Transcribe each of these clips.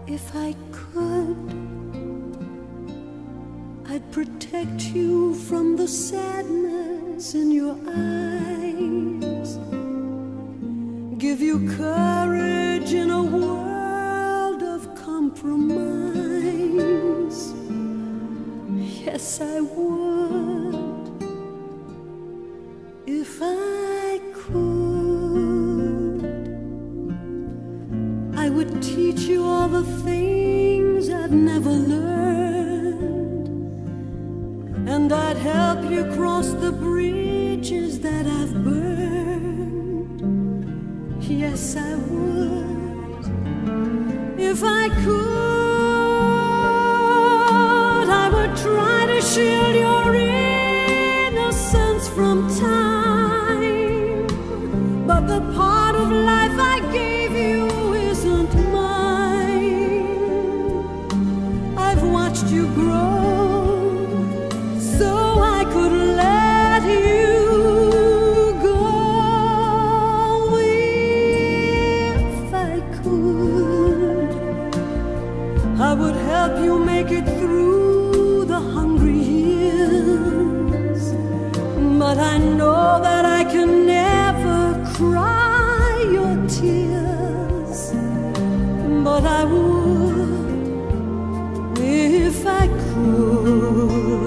If I could, I'd protect you from the sadness in your eyes, give you courage in a world of compromise. Yes, I would, if I could. I would teach you all the things I've never learned, and I'd help you cross the bridges that I've burned. Yes, I would, if I could. I would try to shield your innocence from time, but the part of life I gave you isn't mine. I've watched you grow so I could let you go. If I could, I would help you make it through the hungry years, but I know that I can never cry your tears. But I would if I could.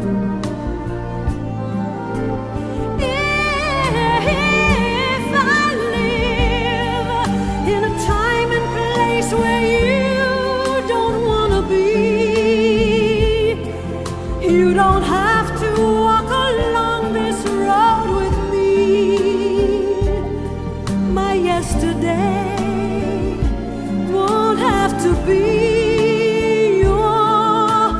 If I live in a time and place where you don't want to be, you don't have to walk along this road with me. My yesterday won't have to be your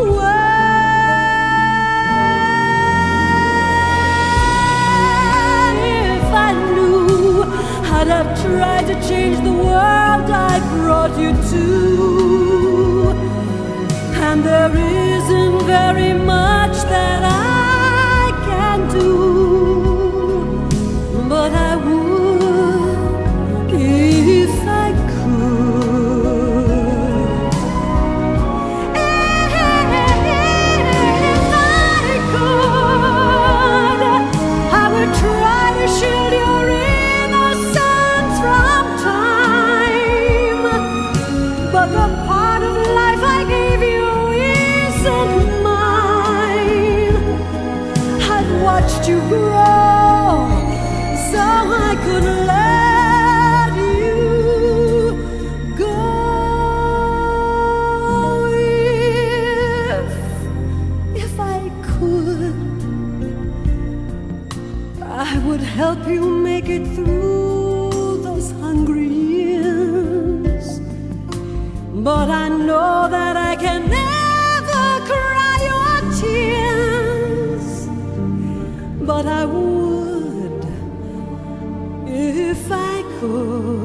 way. If I knew, I'd have tried to change the world I brought you to, and there isn't very much that I can do, but I would if I could. If I could, I would try to shield your innocence from time, but the part of life I gave you isn't mine. I've watched you grow so I could let you go. If I could, I would help you make it through those hungry years, but I know that I can never cry your tears. But I would if I could.